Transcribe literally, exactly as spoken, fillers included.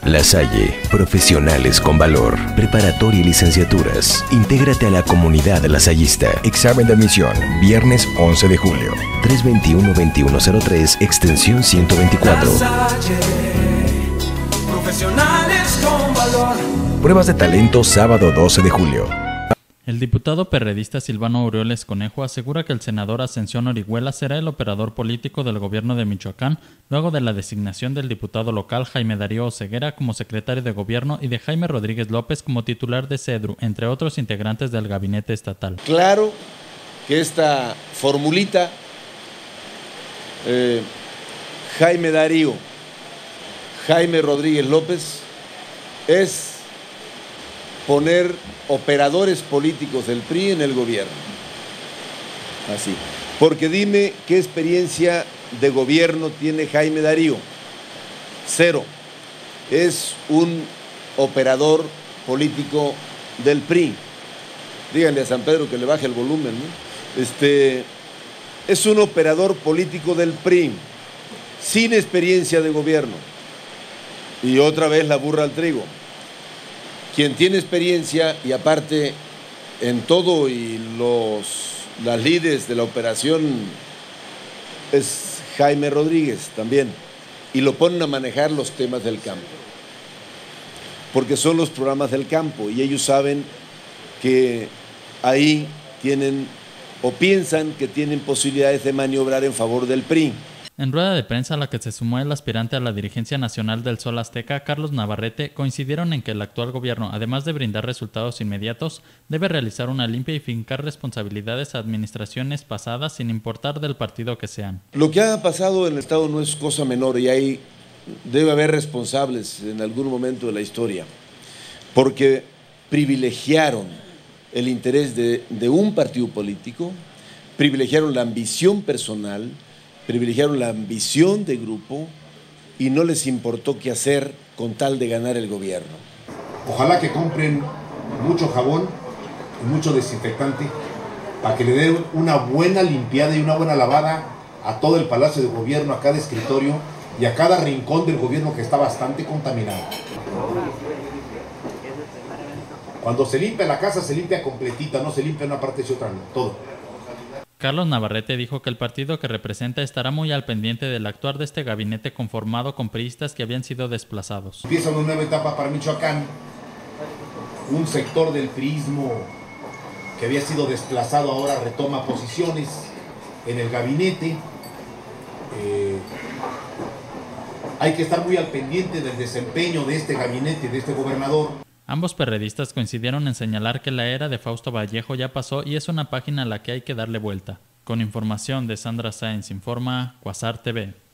La Salle, profesionales con valor, preparatoria y licenciaturas. Intégrate a la comunidad lasallista. Examen de admisión, viernes once de julio. tres veintiuno veintiuno cero tres, extensión ciento veinticuatro. La Salle, profesionales con valor. Pruebas de talento sábado doce de julio. El diputado perredista Silvano Aureoles Conejo asegura que el senador Ascensión Orihuela será el operador político del gobierno de Michoacán luego de la designación del diputado local Jaime Darío Oseguera como secretario de gobierno y de Jaime Rodríguez López como titular de CEDRU, entre otros integrantes del gabinete estatal. Claro que esta formulita, eh, Jaime Darío, Jaime Rodríguez López, es poner operadores políticos del P R I en el gobierno. Así. Porque dime qué experiencia de gobierno tiene Jaime Darío. Cero. Es un operador político del P R I. Díganle a San Pedro que le baje el volumen, ¿no? Este, es un operador político del P R I, sin experiencia de gobierno. Y otra vez la burra al trigo. Quien tiene experiencia y aparte en todo y los, las líderes de la operación es Jaime Rodríguez también, y lo ponen a manejar los temas del campo, porque son los programas del campo y ellos saben que ahí tienen o piensan que tienen posibilidades de maniobrar en favor del P R I. En rueda de prensa a la que se sumó el aspirante a la dirigencia nacional del Sol Azteca, Carlos Navarrete, coincidieron en que el actual gobierno, además de brindar resultados inmediatos, debe realizar una limpia y fincar responsabilidades a administraciones pasadas sin importar del partido que sean. Lo que ha pasado en el Estado no es cosa menor y ahí debe haber responsables en algún momento de la historia, porque privilegiaron el interés de, de un partido político, privilegiaron la ambición personal, privilegiaron la ambición de grupo y no les importó qué hacer con tal de ganar el gobierno. Ojalá que compren mucho jabón y mucho desinfectante para que le den una buena limpiada y una buena lavada a todo el Palacio de Gobierno, a cada escritorio y a cada rincón del gobierno que está bastante contaminado. Cuando se limpia la casa se limpia completita, no se limpia una parte y otra, no, todo. Carlos Navarrete dijo que el partido que representa estará muy al pendiente del actuar de este gabinete conformado con priistas que habían sido desplazados. Empieza una nueva etapa para Michoacán, un sector del priismo que había sido desplazado ahora retoma posiciones en el gabinete. Eh, hay que estar muy al pendiente del desempeño de este gabinete, de este gobernador. Ambos perredistas coincidieron en señalar que la era de Fausto Vallejo ya pasó y es una página a la que hay que darle vuelta. Con información de Sandra Sáenz Informa, Quasar T V.